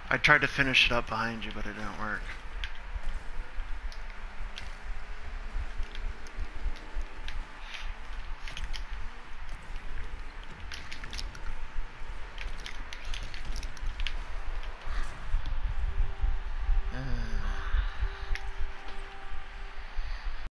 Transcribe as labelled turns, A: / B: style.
A: I tried to finish it up behind you, but it didn't work.